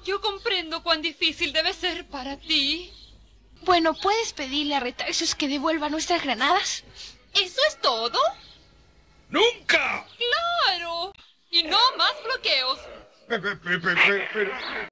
Yo comprendo cuán difícil debe ser para ti. Bueno, ¿puedes pedirle a Retarsius que devuelva nuestras granadas? ¿Eso es todo? ¡Nunca! ¡Claro! Y no más bloqueos. Pero...